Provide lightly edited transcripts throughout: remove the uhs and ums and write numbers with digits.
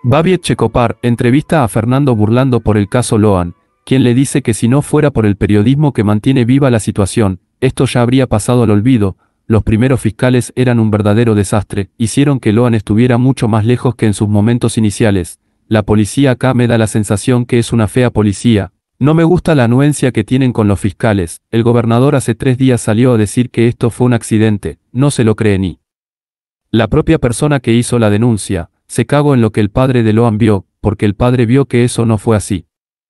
Babiet Checopar entrevista a Fernando Burlando por el caso Loan, quien le dice que si no fuera por el periodismo que mantiene viva la situación, esto ya habría pasado al olvido. Los primeros fiscales eran un verdadero desastre, hicieron que Loan estuviera mucho más lejos que en sus momentos iniciales. La policía acá me da la sensación que es una fea policía. No me gusta la anuencia que tienen con los fiscales. El gobernador hace 3 días salió a decir que esto fue un accidente, no se lo cree ni la propia persona que hizo la denuncia. Se cagó en lo que el padre de Loan vio, porque el padre vio que eso no fue así.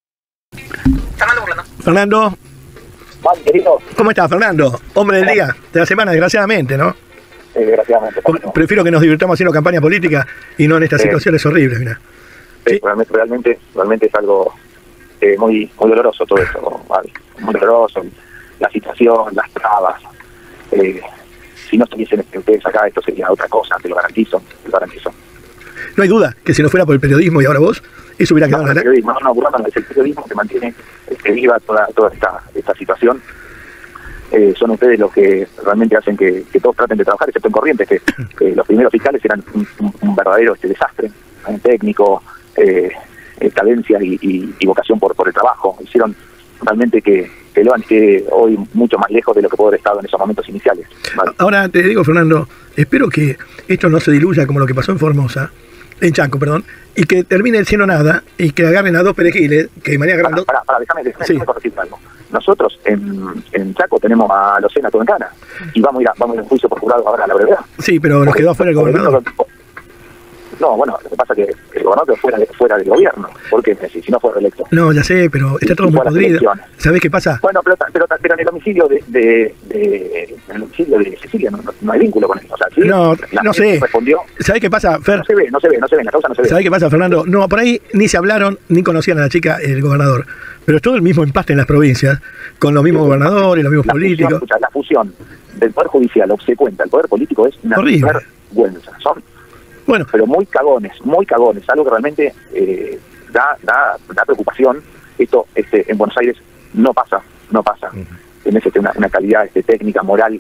Fernando. Juan, querido. ¿Cómo estás, Fernando? Hombre del día, de la semana, desgraciadamente, ¿no? Desgraciadamente. Prefiero que nos divirtamos haciendo campaña política y no en estas situaciones horribles, mira. Sí, realmente es algo muy doloroso todo eso, ¿vale? Muy doloroso, la situación, las trabas. Si no estuviesen ustedes acá, esto sería otra cosa, te lo garantizo, No hay duda que si no fuera por el periodismo y ahora vos, eso hubiera quedado en la... Es el periodismo que mantiene viva toda esta situación. Son ustedes los que realmente hacen que todos traten de trabajar, excepto en Corrientes, que los primeros fiscales eran un verdadero desastre, técnico, cadencia y vocación por el trabajo. Hicieron realmente que Loan esté hoy mucho más lejos de lo que pudo haber estado en esos momentos iniciales, ¿vale? Ahora te digo, Fernando, espero que esto no se diluya como lo que pasó en Formosa, en Chaco, perdón, y que termine siendo nada, y que agarren a 2 perejiles, que María Grando... Déjame corregir algo. Nosotros en Chaco tenemos a Lucena Todencana, y vamos a ir a un juicio por jurado ahora a la brevedad. Sí, pero nos quedó afuera el gobernador. No, bueno, lo que pasa es que el gobernador fuera del gobierno, porque si no fue reelecto. No, ya sé, pero está todo muy podrido. ¿Sabés qué pasa? Bueno, pero en el homicidio de Cecilia no hay vínculo con eso. O sea, sí, no sé. Respondió. ¿Sabés qué pasa, Fer? No se ve, la causa no se ve. ¿Sabés qué pasa, Fernando? No, por ahí ni se hablaron, ni conocían a la chica, el gobernador. Pero es todo el mismo empaste en las provincias, con los mismos gobernadores, los mismos políticos. La fusión del Poder Judicial obsecuente al Poder Político es una vergüenza. Bueno, pero muy cagones, algo que realmente da preocupación. Esto en Buenos Aires no pasa. Tenés una calidad técnica, moral,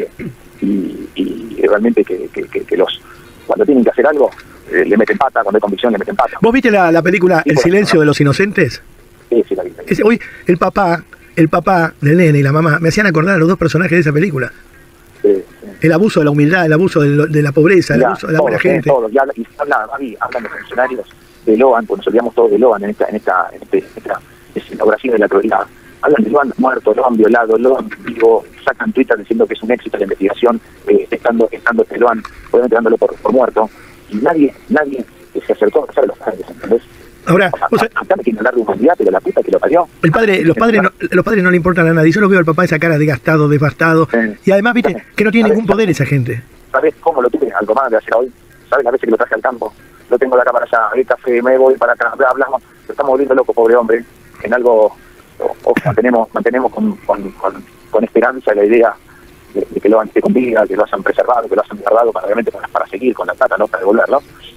y realmente que cuando tienen que hacer algo, le meten pata, cuando hay convicción le meten pata. ¿Vos viste la película El silencio de los inocentes? Sí, la vi. Hoy el papá del nene y la mamá me hacían acordar a los 2 personajes de esa película. Sí. El abuso de la humildad, el abuso de la pobreza, el abuso de la buena gente. Y hablan los funcionarios de Loan, pues nos olvidamos todos de Loan en esta escenografía de la crueldad. Hablan de Loan muerto, Loan violado, Loan vivo, sacan Twitter diciendo que es un éxito la investigación, estando Loan, obviamente dándolo por muerto, y nadie se acercó a pasar a los padres, ¿entendés? Ahora, acá me quieren hablar de humanidad, pero la puta que lo parió. Los padres no le importan a nadie. Yo los veo al papá esa cara desgastado, devastado. Y además, viste, que no tiene ningún poder esa gente. ¿Sabés cómo lo tuve al comando de hacer hoy? ¿Sabés las veces que lo traje al campo? Lo tengo de acá para allá, el café, me voy para acá, hablamos. Lo estamos volviendo loco, pobre hombre. En algo mantenemos con esperanza la idea de que lo esté con vida, que lo hayan preservado, que lo hayan guardado para seguir con la plata, no para devolverlo.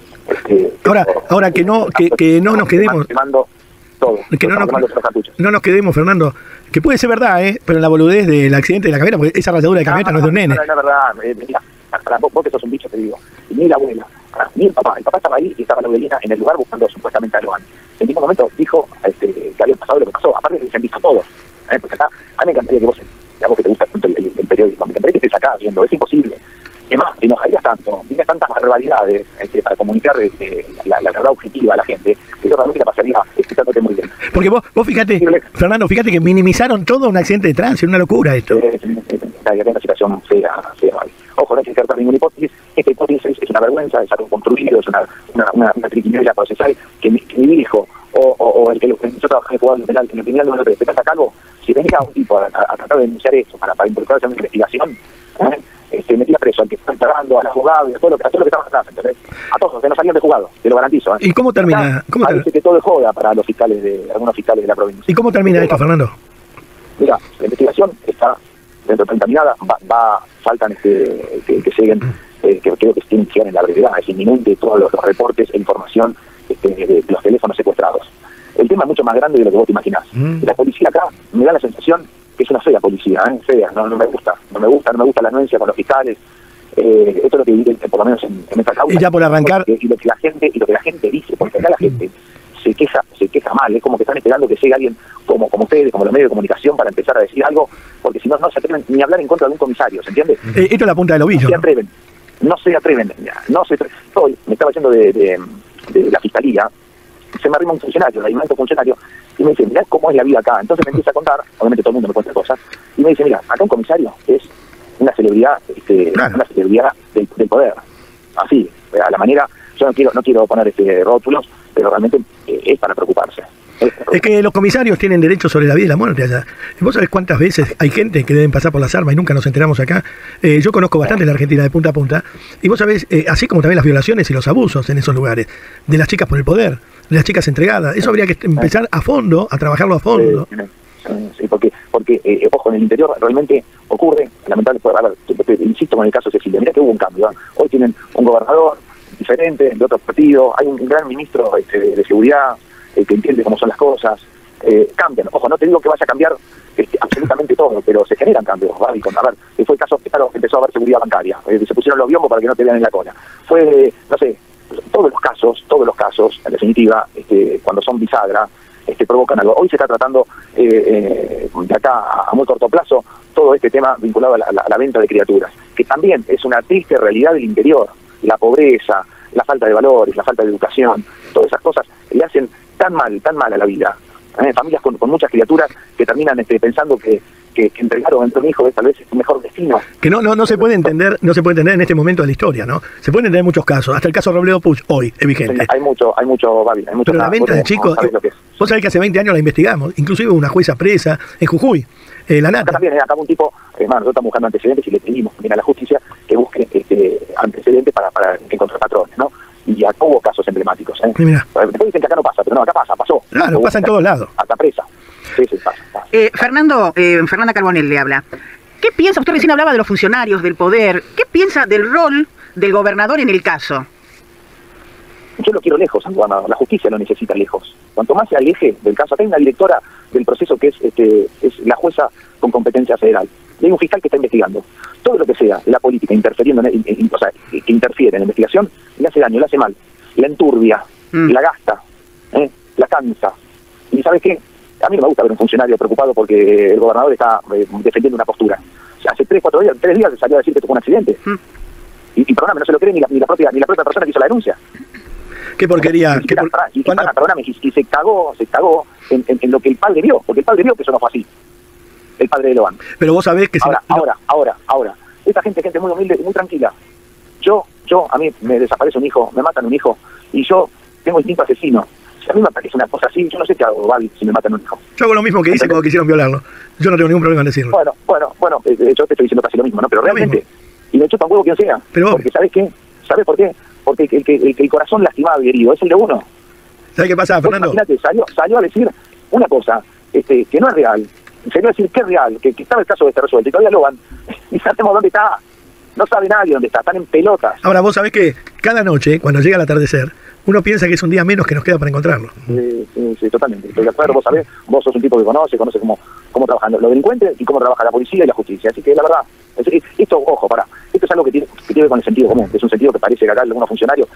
Ahora que no nos quedemos, que no nos quedemos, Fernando, que puede ser verdad, pero en la boludez del accidente de la camioneta, porque esa rayadura de camioneta no es de un nene. No, es verdad, mira, para vos que sos un bicho, te digo, y ni la abuela, ni el papá estaba ahí y estaba la abuelita en el lugar buscando supuestamente a Loan. En ningún momento dijo que había pasado lo que pasó, aparte que se han visto todos, porque acá, a mí me encantaría que vos que te gusta tanto el periodismo, me encantaría que estés acá viendo, es imposible. Es más, te enojarías tanto, tienes tantas barbaridades para comunicar la verdad objetiva a la gente, que yo realmente la pasaría escuchándote muy bien. Porque vos fíjate, Fernando, fíjate que minimizaron todo un accidente de tránsito, una locura esto. Hay una situación fea. Ojo, no hay que descartar ninguna hipótesis. Esta hipótesis es una vergüenza, es algo construido, es una triquiñuela procesal que mi hijo o el que yo trabajé en jugado penal, en el penal no lo respetas a cargo. Si venía un tipo a tratar de denunciar eso para involucrarse en una investigación, metía preso al que está pagando, al abogado y a todo lo que estaba atrás, ¿entendés? A todos, que no salían de jugado, te lo garantizo. ¿Y cómo termina? Parece que todo es joda para algunos fiscales de la provincia. ¿Y cómo termina esto, Fernando? Mira, la investigación está dentro de encaminada, faltan que lleguen, que creo que tienen que llegar en la brevedad, es inminente todos los reportes e información de los teléfonos secuestrados. El tema es mucho más grande de lo que vos te imaginás. La policía acá me da la sensación que es una fea policía, fea, no me gusta la anuencia con los fiscales, Esto es lo que vive, por lo menos en esta causa. Y ya por arrancar. Y lo que la gente dice, porque acá la gente se queja mal, es como que están esperando que llegue alguien como ustedes, como los medios de comunicación, para empezar a decir algo, porque si no, no se atreven ni a hablar en contra de un comisario, ¿se entiende? Esto es la punta del ovillo. No se atreven. Hoy me estaba yendo de la fiscalía, se me arrima un funcionario, un funcionario, y me dice, mirá cómo es la vida acá. Entonces me empieza a contar, obviamente todo el mundo me cuenta cosas, y me dice, mira, acá un comisario es una celebridad, una celebridad del poder. Así, a la manera, yo no quiero poner rótulos, pero realmente es para preocuparse. Es que los comisarios tienen derecho sobre la vida y la muerte allá. ¿Vos sabés cuántas veces hay gente que deben pasar por las armas y nunca nos enteramos acá? Yo conozco bastante la Argentina de punta a punta, y vos sabés, así como también las violaciones y los abusos en esos lugares, de las chicas por el poder, de las chicas entregadas. Eso habría que empezar a fondo, a trabajarlo a fondo. Sí, porque ojo, en el interior realmente ocurre, lamentablemente, insisto con el caso de Cecilia, mirá que hubo un cambio. Hoy tienen un gobernador diferente, de otro partido, hay un gran ministro de seguridad, que entiende cómo son las cosas, cambian. Ojo, no te digo que vaya a cambiar absolutamente todo, pero se generan cambios, ¿vale? A ver, fue el caso que empezó a haber seguridad bancaria, se pusieron los biombos para que no te vean en la cola. Fue, no sé, todos los casos, en definitiva, cuando son bisagra, provocan algo. Hoy se está tratando, de acá a muy corto plazo, todo este tema vinculado a la venta de criaturas, que también es una triste realidad del interior, la pobreza, la falta de valores, la falta de educación, todas esas cosas le hacen tan mal a la vida. Familias con muchas criaturas que terminan pensando que entregar o entre un hijo es tal vez un mejor destino. Que no se puede entender, en este momento de la historia, ¿no? Se pueden entender muchos casos, hasta el caso Robledo Puch hoy es vigente. Hay mucho, Babi, hay mucho. Pero la venta de chicos, vos sabés que hace 20 años la investigamos, inclusive una jueza presa en Jujuy, la Nata. Acá también, acá un tipo, nosotros estamos buscando antecedentes y le pedimos también a la justicia que busque antecedentes para encontrar patrones, ¿no? Y acá hubo casos emblemáticos. Mira. Después dicen que acá no pasa, pero no, acá pasó. Claro, pasa en todos lados. Hasta presa. Sí, pasa. Fernanda Carbonell le habla. ¿Qué piensa? Usted recién hablaba de los funcionarios, del poder. ¿Qué piensa del rol del gobernador en el caso? Yo lo quiero lejos, la justicia lo necesita lejos. Cuanto más se aleje del caso, acá hay una directora del proceso que es la jueza con competencia federal. Y hay un fiscal que está investigando. Todo lo que sea la política interfiriendo, o sea, que interfiere en la investigación, le hace daño, le hace mal. La enturbia, la gasta, la cansa. ¿Y sabes qué? A mí no me gusta ver un funcionario preocupado porque el gobernador está defendiendo una postura. O sea, hace 3 días salió a decir que tuvo un accidente. Y perdóname, no se lo cree ni la propia persona que hizo la denuncia. Qué porquería. Perdóname, y se cagó en lo que el padre vio, porque el padre vio que eso no fue así. El padre de Loan. Pero vos sabés que... Ahora. Esta gente muy humilde y muy tranquila. A mí me desaparece un hijo, me matan un hijo, y yo tengo instinto asesino. Si a mí me parece una cosa así, yo no sé qué hago, Babi, si me matan un hijo. Yo hago lo mismo que hice cuando quisieron violarlo. Yo no tengo ningún problema en decirlo. Bueno, yo te estoy diciendo casi lo mismo, ¿no? Pero realmente, y me chupa un huevo quien sea. Pero porque ¿sabés qué? ¿Sabés por qué? Porque el corazón lastimado y herido es el de uno. ¿Sabés qué pasa, Fernando? Imagínate, salió a decir una cosa que no es real. Salió a decir que es real, que estaba el caso de resuelto, y todavía lo van. Y sabemos dónde está. No sabe nadie dónde está, están en pelotas. Ahora, vos sabés que cada noche, cuando llega el atardecer, uno piensa que es un día menos que nos queda para encontrarlo. Sí, totalmente. Estoy de acuerdo, vos sabés, vos sos un tipo que conoce cómo trabajan los delincuentes y cómo trabaja la policía y la justicia. Así que la verdad, esto, ojo, esto es algo que tiene que ver con el sentido común, que es un sentido que parece que acá algunos funcionarios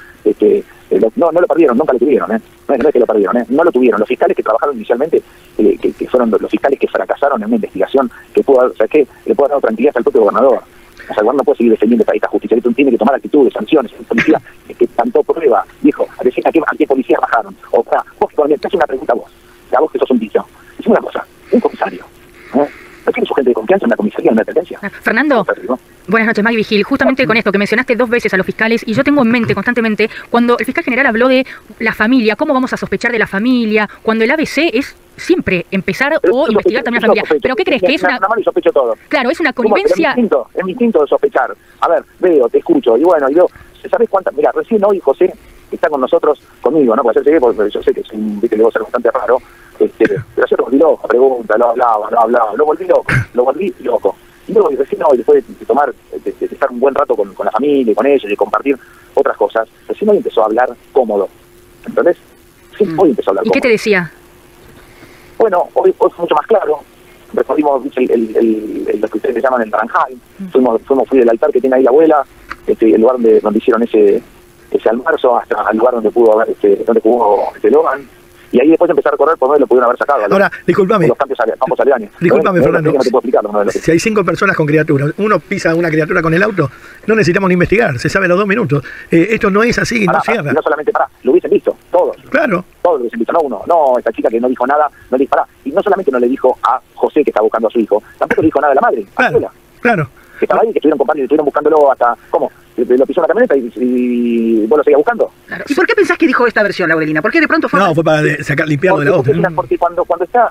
no lo perdieron, nunca lo tuvieron, no es que lo perdieron, no lo tuvieron. Los fiscales que trabajaron inicialmente, que fueron los fiscales que fracasaron en una investigación que le pudo haber dado tranquilidad al propio gobernador. O sea, el gobernador no puede seguir defendiendo esta justicia, tiene que tomar actitudes, sanciones. El policía que tanto prueba, dijo, a decir a qué policías bajaron. O sea, vos que te haces una pregunta a vos que sos un bicho. Es una cosa, un comisario. ¿No tiene su gente de confianza en una comisaría, en una dependencia? Fernando, buenas noches, Maggie Vigil. Justamente con esto que mencionaste 2 veces a los fiscales, y yo tengo en mente constantemente, cuando el fiscal general habló de la familia, cómo vamos a sospechar de la familia, cuando el ABC es siempre empezar o investigar también a la familia. ¿Pero qué crees? ¿Que es una...? Y sospecho todo. Claro, es una connivencia... Es mi instinto de sospechar. A ver, veo, te escucho, y bueno, y veo... ¿Sabés cuántas? Mira, recién hoy José está con nosotros, conmigo, ¿no? Puede ser porque yo sé que viste, le voy a ser bastante raro, pero yo lo volví loco, pregunta, lo hablaba, lo volví loco. Y luego, recién hoy, después de tomar, de estar un buen rato con la familia y con ellos y de compartir otras cosas, recién hoy empezó a hablar cómodo. ¿Entendés? Sí, hoy empezó a hablar cómodo. ¿Y qué te decía? Bueno, hoy fue mucho más claro. Recorrimos lo que ustedes llaman el naranjal. Fui del altar que tiene ahí la abuela, el lugar donde hicieron ese almuerzo, hasta el lugar donde pudo haber donde jugó Logan. Y ahí después empezar a recorrer por donde lo pudieron haber sacado. Ahora, discúlpame. Los campos aledaños. Discúlpame, Fernando. No te puedo explicar, si hay 5 personas con criaturas, uno pisa a una criatura con el auto, no necesitamos ni investigar, se sabe a los 2 minutos. Esto no es así, no cierra. No solamente, lo hubiesen visto, todos. Claro. Todos lo hubiesen visto, no uno. No, esta chica que no dijo nada, no le dispará. Y no solamente no le dijo a José que está buscando a su hijo, tampoco le dijo nada a la madre, a Claro, claro. que estaba ahí, que estuvieron compartiendo, estuvieron buscándolo hasta, ¿cómo? Lo pisó una camioneta y vos lo seguías buscando. Claro. ¿Y por qué pensás que dijo esta versión, Laurelina? ¿Por qué de pronto fue? No, fue para limpiarlo de la otra. Porque cuando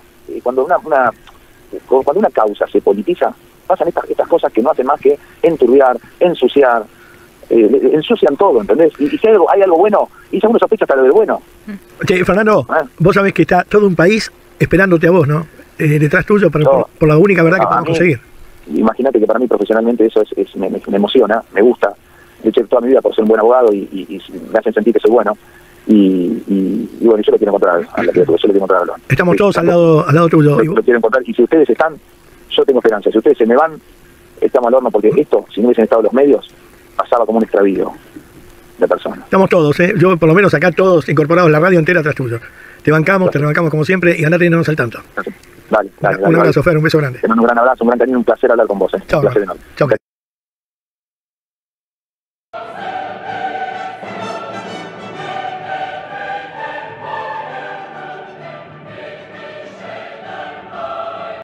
una causa se politiza, pasan estas cosas que no hacen más que enturbiar, ensuciar, ensucian todo, ¿entendés? Y si hay algo bueno, y según sospecha hasta lo del bueno. Che, Fernando, vos sabés que está todo un país esperándote a vos, ¿no? Detrás tuyo por la única verdad que podemos conseguir. Imagínate que para mí profesionalmente eso me emociona, me gusta. He hecho toda mi vida por ser un buen abogado y me hacen sentir que soy bueno. Y bueno, yo lo quiero encontrar a la criatura, yo lo quiero encontrar a Loan. Estamos todos al lado tuyo. Lo quiero encontrar, y si ustedes están, yo tengo esperanza. Si ustedes se me van, estamos al horno, porque esto, si no hubiesen estado los medios, pasaba como un extravío de persona. Estamos todos, yo por lo menos acá todos incorporados, la radio entera atrás tuyo. Te bancamos como siempre, y andate y no nos al tanto. Dale. Un abrazo, Fer, un beso grande. Te mando un gran abrazo, un gran cariño, un placer hablar con vos. Chao. Un placer enorme. Chao.